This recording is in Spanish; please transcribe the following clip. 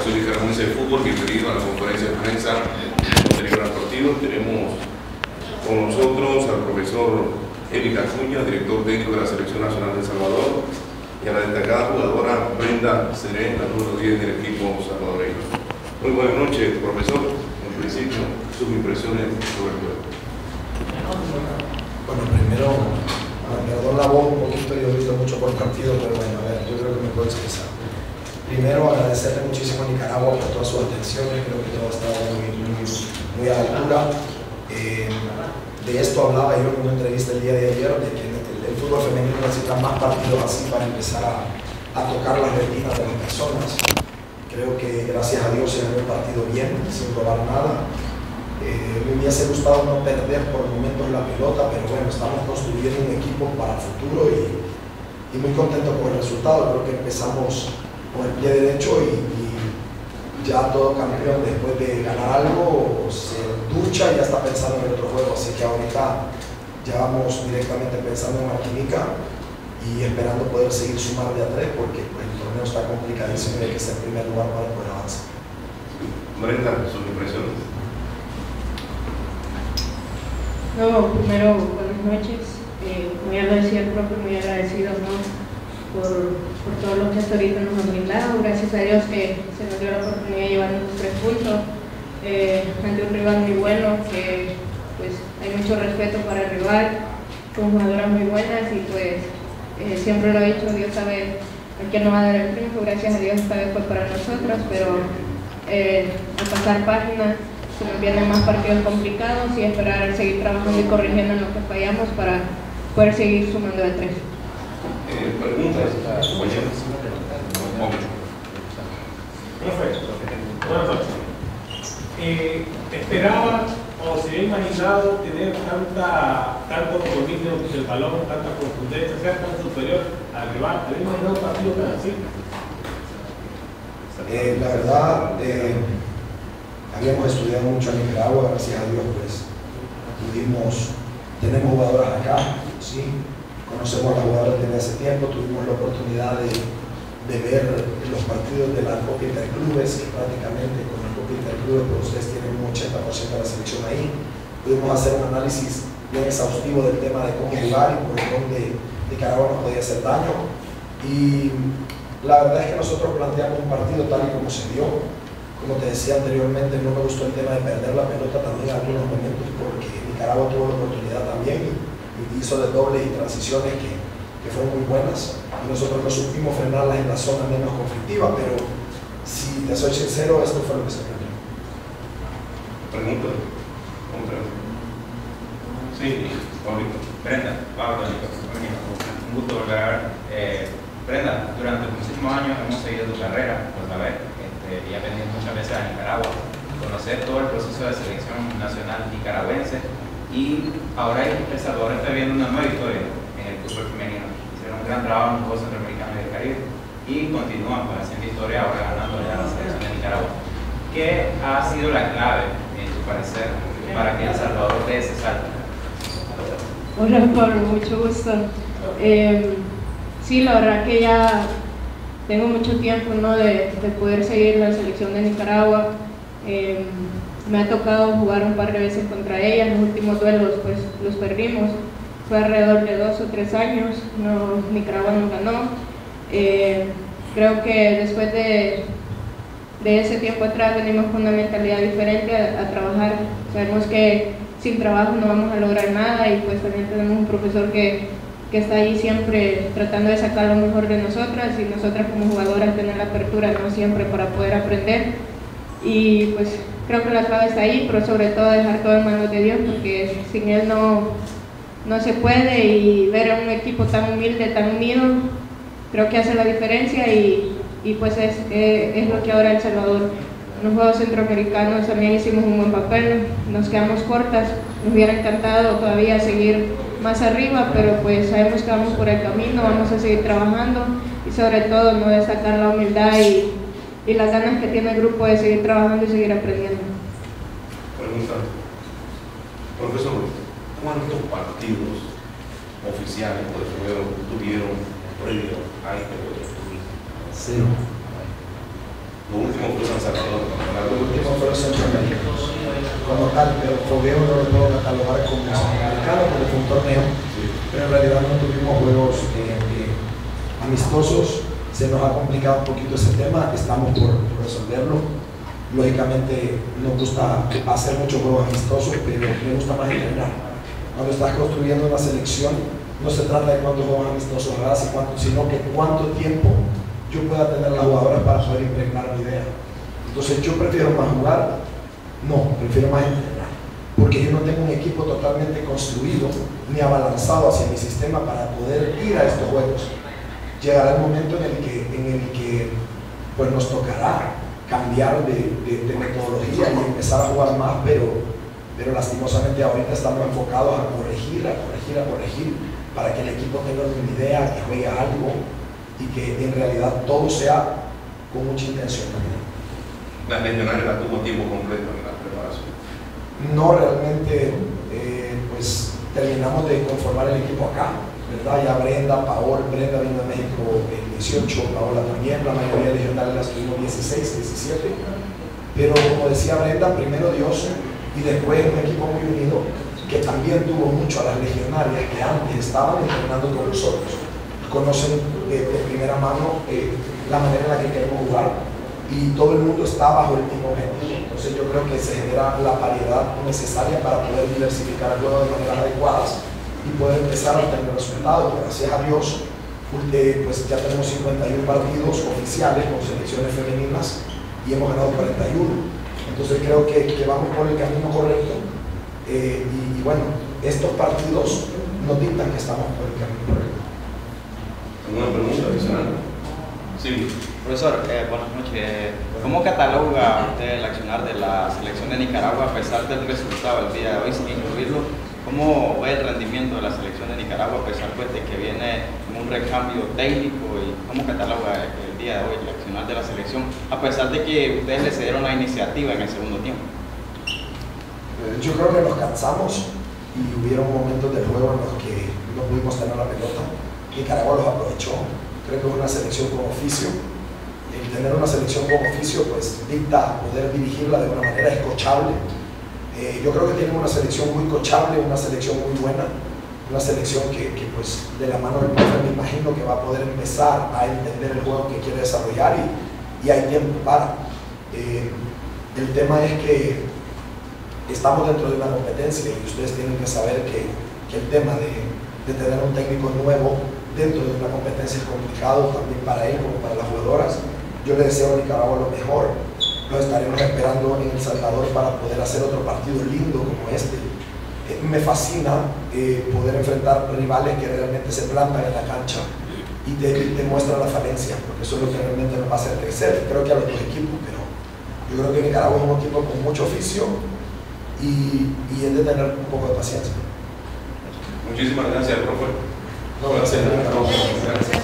Federación Nicaragüense de Fútbol, bienvenido a la conferencia de prensa posterior al partido. Tenemos con nosotros al profesor Eric Acuña, director técnico de la Selección Nacional de El Salvador, y a la destacada jugadora Brenda Serén, la número 10 del equipo salvadoreño. Muy buenas noches, profesor. En principio, sus impresiones sobre el juego. Bueno, primero, perdón la voz un poquito, yo he visto mucho por partido, pero bueno, a ver, yo creo que me puedo expresar. Primero, agradecerle muchísimo a Nicaragua por todas sus atenciones, creo que todo ha estado muy a la altura. De esto hablaba yo en una entrevista el día de ayer, de que el fútbol femenino necesita más partidos así para empezar a tocar las retinas de las personas. Creo que gracias a Dios se ganó el partido bien, sin robar nada. Me hubiese gustado no perder por momentos la pelota, pero bueno, estamos construyendo un equipo para el futuro y muy contento con el resultado. Creo que empezamos con el pie derecho y ya todo campeón después de ganar algo se ducha y ya está pensando en el otro juego, así que ahorita ya vamos directamente pensando en Martinica y esperando poder seguir sumar de a 3 porque pues, el torneo está complicadísimo y hay que ser en primer lugar para poder avanzar. Brenda, sus impresiones. No, primero, buenas noches. Muy agradecido al profe, muy agradecido, ¿no? por todo lo que hasta ahorita nos han brindado. Gracias a Dios que se nos dio la oportunidad de llevarnos 3 puntos ante un rival muy bueno, que pues hay mucho respeto para el rival, con jugadoras muy buenas y pues siempre lo he dicho, Dios sabe a quién nos va a dar el triunfo. Gracias a Dios esta vez fue para nosotros, pero al pasar páginas se nos vienen más partidos complicados y esperar seguir trabajando y corrigiendo en lo que fallamos para poder seguir sumando de 3. Preguntas, compañeros. Profe, buenas noches. ¿Esperaba o se había imaginado tener tanto dominio del balón, tanta contundencia, ser tan superior al rival? ¿Había imaginado un partido tan así? La verdad, habíamos estudiado mucho en Nicaragua, gracias a Dios, pues tenemos jugadoras acá, ¿sí? Conocemos a las jugadoras desde hace tiempo, tuvimos la oportunidad de ver los partidos de la Copa Interclubes, que prácticamente con la Copa Interclubes pues ustedes tienen un 80% de la selección ahí. Pudimos hacer un análisis bien exhaustivo del tema de cómo jugar y por dónde Nicaragua nos podía hacer daño. Y la verdad es que nosotros planteamos un partido tal y como se dio. Como te decía anteriormente, no me gustó el tema de perder la pelota también en algunos momentos porque Nicaragua tuvo la oportunidad también y hizo de doble y transiciones que fueron muy buenas y nosotros no supimos frenarlas en la zona menos conflictiva, pero si te soy sincero, esto fue lo que se perdió. Pregunta. Sí, Paulito. Brenda, Pablo, un gusto volver a ver. Brenda, durante los últimos años hemos seguido tu carrera, por saber, y has venido muchas veces a Nicaragua, conocer todo el proceso de selección nacional nicaragüense y ahora El Salvador está viendo una nueva historia en el fútbol femenino. Hicieron un gran trabajo en los Juegos Centroamericanos y del Caribe y continúan haciendo historia ahora ganando ya la selección de Nicaragua. ¿Qué ha sido la clave, en tu parecer, para que El Salvador dé ese salto? Hola Pablo, mucho gusto. Sí, la verdad que ya tengo mucho tiempo, ¿no? de poder seguir la selección de Nicaragua. Me ha tocado jugar un par de veces contra ella, los últimos duelos pues los perdimos, fue alrededor de 2 o 3 años, Nicaragua nos ganó. Creo que después de ese tiempo atrás venimos con una mentalidad diferente a trabajar. Sabemos que sin trabajo no vamos a lograr nada y pues también tenemos un profesor que está ahí siempre tratando de sacar lo mejor de nosotras y nosotras como jugadoras tener la apertura, ¿no? Siempre para poder aprender y pues creo que la clave está ahí, pero sobre todo dejar todo en manos de Dios porque sin Él no se puede y ver a un equipo tan humilde, tan unido, creo que hace la diferencia y pues es lo que ahora El Salvador. En los Juegos Centroamericanos también hicimos un buen papel, nos quedamos cortas, nos hubiera encantado todavía seguir más arriba, pero pues sabemos que vamos por el camino, vamos a seguir trabajando y sobre todo no destacar la humildad y las ganas que tiene el grupo de seguir trabajando y seguir aprendiendo. Pregunta. Profesor, ¿cuántos partidos oficiales tuvieron previo a este juego? 0. Lo último fue San Salvador. Los últimos fueron centroamericanos como tal, pero fogueo no lo puedo catalogar como centroamericano porque fue un torneo, pero en realidad no tuvimos juegos amistosos. Se nos ha complicado un poquito ese tema, estamos por resolverlo. Lógicamente nos gusta hacer muchos juegos amistosos, pero me gusta más entrenar. Cuando estás construyendo una selección, no se trata de cuántos juegos amistosos hagas, sino que cuánto tiempo yo pueda tener las jugadoras para poder impregnar mi idea. Entonces yo prefiero más jugar, no, prefiero más entrenar, porque yo no tengo un equipo totalmente construido ni abalanzado hacia mi sistema para poder ir a estos juegos. Llegará el momento en el que pues nos tocará cambiar de metodología y empezar a jugar más, pero lastimosamente ahorita estamos enfocados a corregir para que el equipo tenga una idea, que juegue algo y que en realidad todo sea con mucha intencionalidad. ¿Las regionales las tuvo tiempo completo en la preparación? No, realmente pues terminamos de conformar el equipo acá, ¿verdad? Ya Brenda vino de México en 18, Paola también, la mayoría de regionales las tuvimos 16, 17, pero como decía Brenda, primero Dios y después un equipo muy unido que también tuvo mucho a las legionarias que antes estaban entrenando con nosotros, conocen de primera mano la manera en la que queremos jugar y todo el mundo está bajo el mismo objetivo. Entonces yo creo que se genera la variedad necesaria para poder diversificar el juego de maneras adecuadas y poder empezar a obtener resultados. Gracias a Dios, pues ya tenemos 51 partidos oficiales con selecciones femeninas y hemos ganado 41. Entonces creo que vamos por el camino correcto y bueno, estos partidos nos dictan que estamos por el camino correcto. ¿Alguna pregunta adicional? Sí. Profesor, buenas noches. ¿Cómo cataloga usted el accionar de la selección de Nicaragua a pesar del resultado del día de hoy, sin incluirlo? ¿Cómo ve el rendimiento de la selección de Nicaragua a pesar pues, de que viene un recambio técnico? ¿Y cómo cataloga el día de hoy el accionar de la selección a pesar de que ustedes le cedieron la iniciativa en el segundo tiempo? Yo creo que nos cansamos y hubieron momentos del juego en los que no pudimos tener la pelota. Nicaragua los aprovechó. Creo que es una selección con oficio. El tener una selección con oficio pues dicta poder dirigirla de una manera escochable. Yo creo que tienen una selección muy coachable, una selección muy buena, una selección que pues de la mano del profe me imagino que va a poder empezar a entender el juego que quiere desarrollar y hay tiempo para. El tema es que estamos dentro de una competencia y ustedes tienen que saber que el tema de tener un técnico nuevo dentro de una competencia es complicado también para él como para las jugadoras. Yo le deseo a Nicaragua lo mejor. Nos estaremos esperando en El Salvador para poder hacer otro partido lindo como este. Me fascina poder enfrentar rivales que realmente se plantan en la cancha y te muestran la falencia, porque eso es lo que realmente nos va a hacer crecer. Creo que a los dos equipos, pero yo creo que Nicaragua es un equipo con mucho oficio y es de tener un poco de paciencia. Muchísimas gracias, profe. No, gracias.